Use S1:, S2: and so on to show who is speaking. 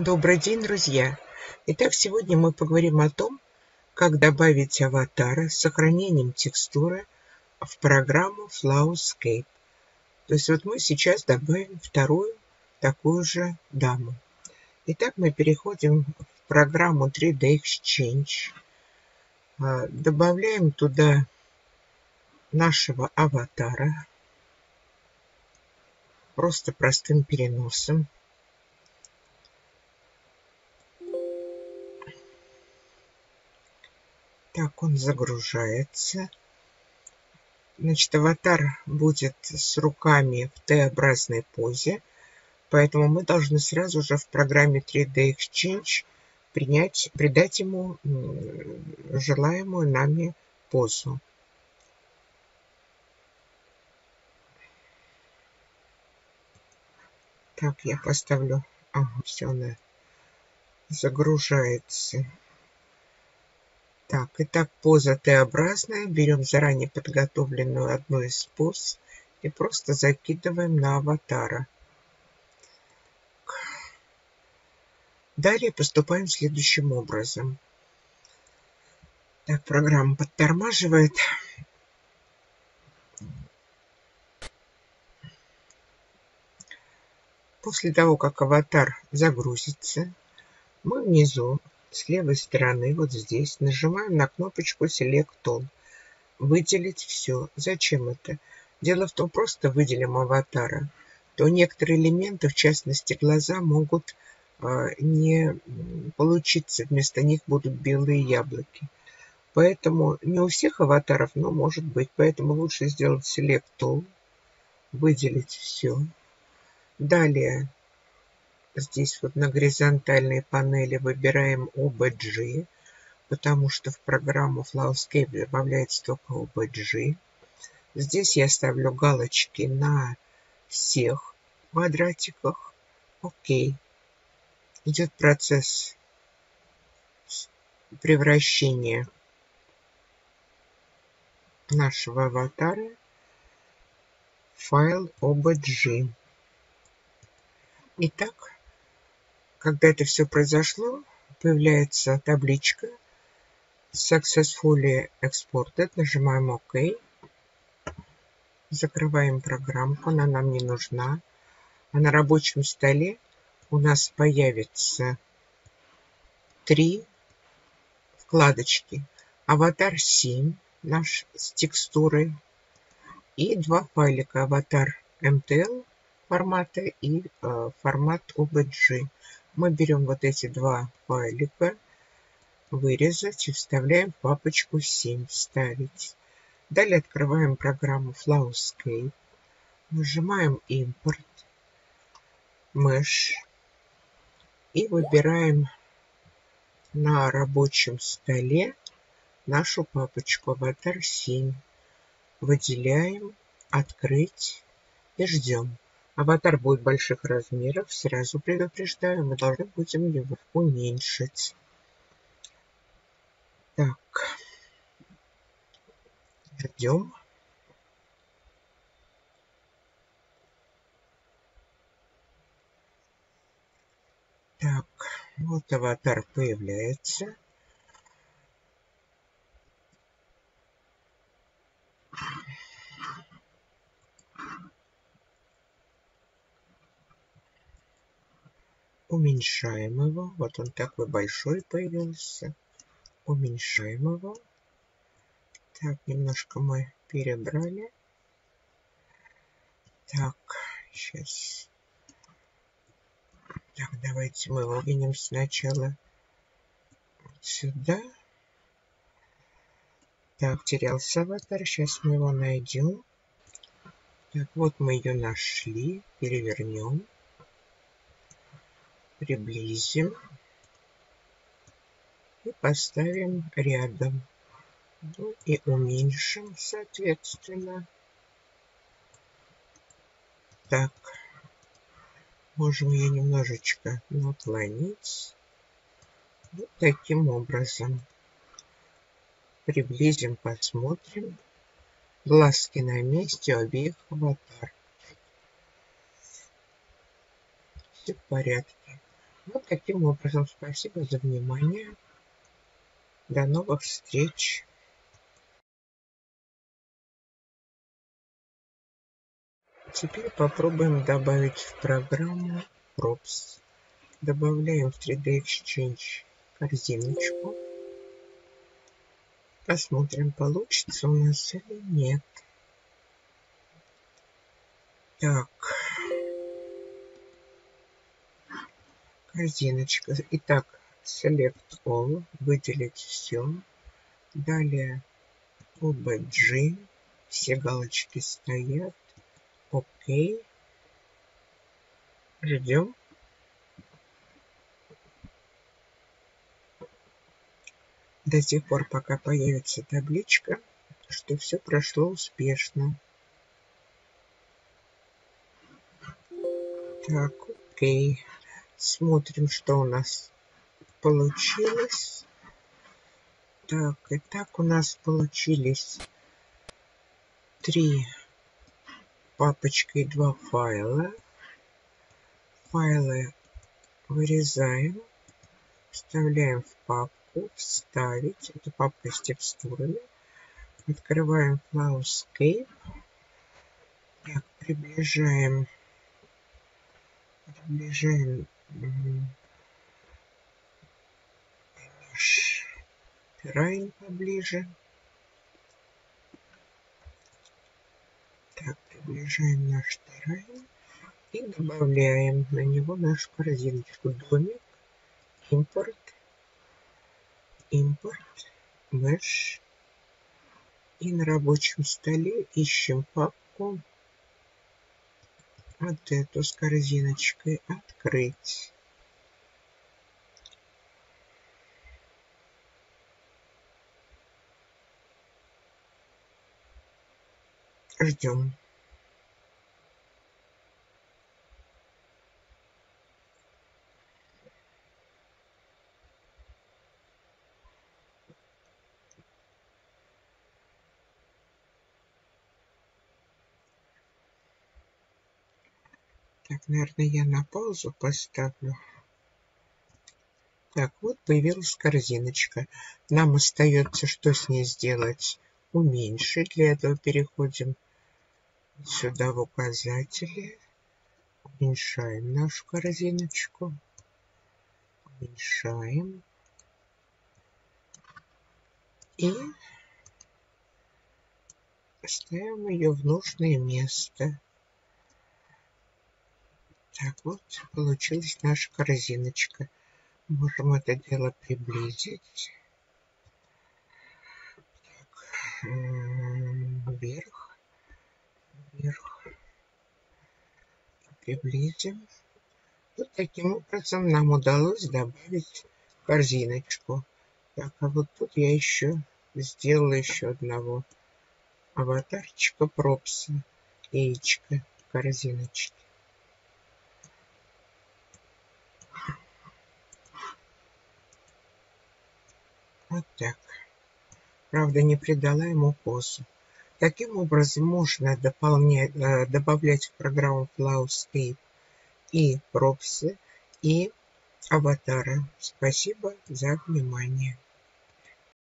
S1: Добрый день, друзья! Итак, сегодня мы поговорим о том, как добавить аватара с сохранением текстуры в программу Flowscape. То есть вот мы сейчас добавим вторую такую же даму. Итак, мы переходим в программу 3D Exchange, добавляем туда нашего аватара просто простым переносом. Так, он загружается. Значит, аватар будет с руками в Т-образной позе, поэтому мы должны сразу же в программе 3D Exchange придать ему желаемую нами позу. Так, я поставлю. Ага, все, она загружается. Так, итак, поза Т-образная. Берем заранее подготовленную одну из поз и просто закидываем на аватара. Далее поступаем следующим образом. Так, программа подтормаживает. После того, как аватар загрузится, мы внизу, с левой стороны, вот здесь, нажимаем на кнопочку Select All. Выделить все. Зачем это? Дело в том, просто выделим аватара, то некоторые элементы, в частности глаза, могут не получиться. Вместо них будут белые яблоки. Поэтому не у всех аватаров, но может быть. Поэтому лучше сделать Select All, выделить все. Далее здесь вот на горизонтальной панели выбираем OBJ, потому что в программу Flowscape добавляется только OBJ. Здесь я ставлю галочки на всех квадратиках. Окей. Идет процесс превращения нашего аватара в файл OBJ. Итак, когда это все произошло, появляется табличка Successfully Exported. Нажимаем ОК. Закрываем программку, она нам не нужна. А на рабочем столе у нас появится 3 вкладочки. Аватар 7 наш с текстурой и 2 файлика. Аватар MTL формата и формат OBJ. Мы берем вот эти 2 файлика, вырезать и вставляем в папочку 7 вставить. Далее открываем программу Flowscape, нажимаем Import, Mesh и выбираем на рабочем столе нашу папочку Аватар 7. Выделяем, открыть и ждем. Аватар будет больших размеров, сразу предупреждаю, мы должны будем его уменьшить. Так, ждем. Так, вот аватар появляется. Уменьшаем его. Вот он такой большой появился. Уменьшаем его. Так, немножко мы перебрали. Так, сейчас. Так, давайте мы его вынем сначала сюда. Так, терялся аватар. Сейчас мы его найдем. Так, вот мы ее нашли. Перевернем. Приблизим. И поставим рядом. Ну, и уменьшим, соответственно. Так. Можем ее немножечко наклонить. Вот таким образом. Приблизим, посмотрим. Глазки на месте, у обеих аватар. Все в порядке. Вот таким образом, спасибо за внимание. До новых встреч. Теперь попробуем добавить в программу Props. Добавляем в 3D Exchange корзиночку. Посмотрим, получится у нас или нет. Так. Корзиночка. Итак, Select All. Выделить все. Далее OBJ. Все галочки стоят. Окей. Ждем. До тех пор, пока появится табличка, что все прошло успешно. Так, окей. Смотрим, что у нас получилось. Так, итак, у нас получились 3 папочки и 2 файла. Файлы вырезаем, вставляем в папку, вставить. Это папка с текстурами. Открываем Flowscape. Так, приближаем наш террайн поближе. Так, приближаем наш террайн и добавляем на него нашу корзиночку. Домик, импорт, mesh. И на рабочем столе ищем папку. Вот эту с корзиночкой. Открыть. Ждем. Так, наверное, я на паузу поставлю. Так, вот появилась корзиночка. Нам остается что с ней сделать? Уменьшить. Для этого переходим сюда в указатели. Уменьшаем нашу корзиночку. Уменьшаем. И ставим ее в нужное место. Так, вот получилась наша корзиночка. Можем это дело приблизить. Так, вверх. Приблизим. Вот таким образом нам удалось добавить корзиночку. Так, а вот тут я еще сделала еще одного аватарчика пропса, яичко корзиночки. Вот так. Правда, не придала ему позу. Таким образом можно добавлять в программу Flowscape и пропсы, и аватары. Спасибо за внимание.